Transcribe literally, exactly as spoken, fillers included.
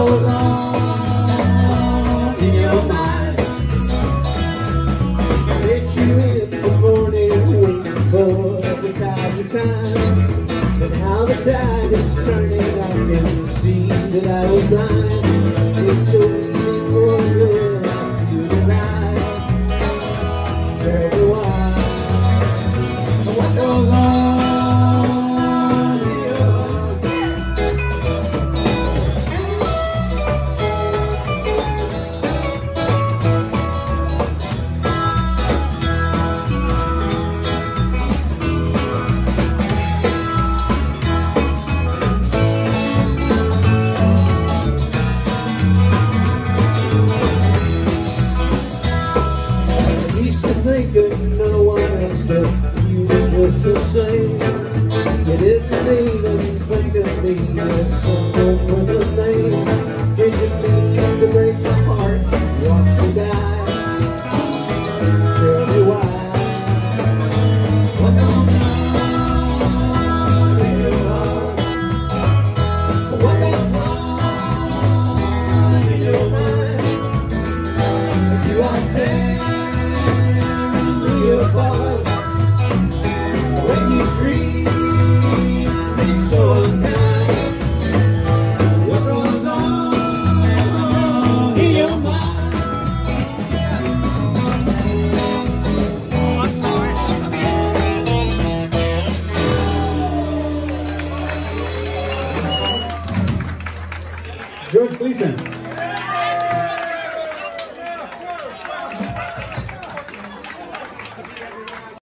goes on in your mind? Hit you in the morning, waiting for the tide of time. But now the tide is turning, I can see that I was blind. It's so easy for you to lie. Tell me why. What goes on? Think of no one else but you were just the same. You didn't even think of me as so